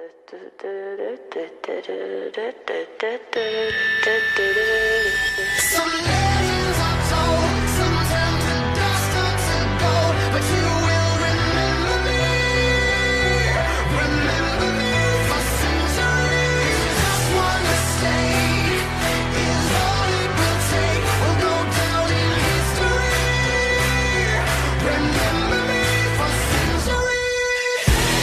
Some legends are told, some turn to dust or to gold, but you will remember me for centuries. Just one mistake is all it will take. We'll go down in history. Remember me for centuries.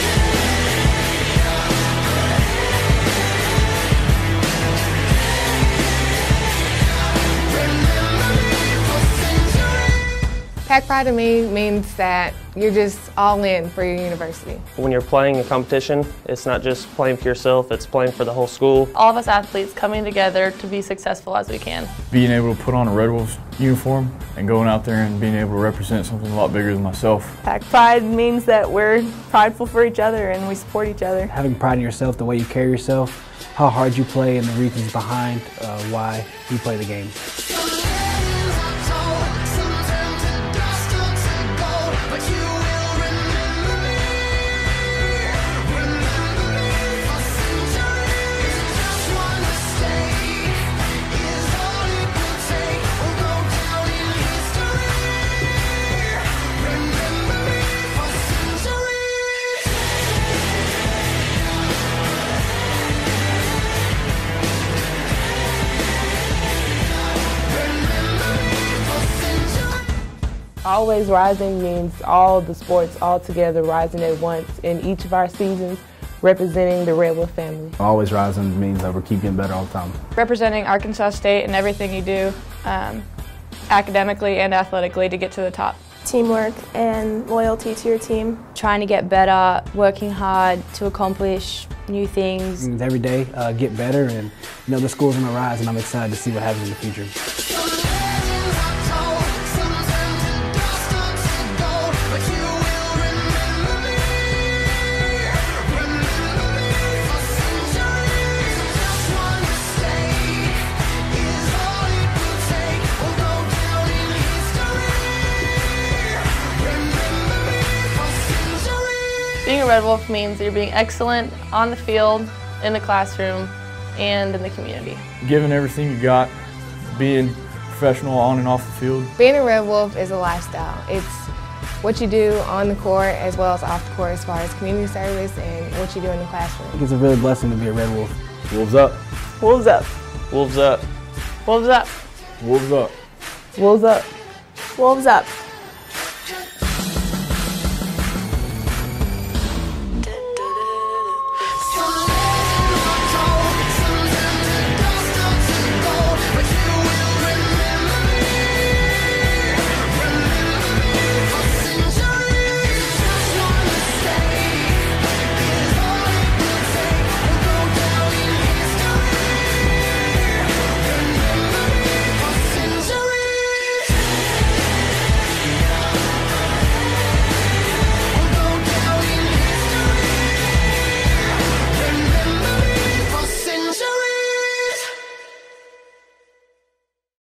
Pack Pride to me means that you're just all in for your university. When you're playing a competition, it's not just playing for yourself, it's playing for the whole school. All of us athletes coming together to be successful as we can. Being able to put on a Red Wolves uniform and going out there and being able to represent something a lot bigger than myself. Pack Pride means that we're prideful for each other and we support each other. Having pride in yourself, the way you carry yourself, how hard you play, and the reasons behind why you play the game. Some legends are told, some turn to dust or to gold, but you will remember me for centuries. Just one mistake is all it will take. We'll go down in history. Remember me for centuries. Always rising means all the sports all together rising at once in each of our seasons, representing the Red Wolf family. Always rising means that we keep getting better all the time. Representing Arkansas State in everything you do, academically and athletically, to get to the top. Teamwork and loyalty to your team. Trying to get better, working hard to accomplish new things. It means every day get better, and the school's on the rise, and I'm excited to see what happens in the future. Some legends are told, some turn to dust or to gold, but you will remember me for centuries. Just one mistake is all it will take. We'll go down in history. Remember me for centuries. Being a Red Wolf means you're being excellent on the field, in the classroom, and in the community. Giving everything you got, being professional on and off the field. Being a Red Wolf is a lifestyle. It's what you do on the court as well as off the court as far as community service and what you do in the classroom. It's a really blessing to be a Red Wolf. Wolves up. Wolves up. Wolves up. Wolves up. Wolves up. Wolves up. Wolves up.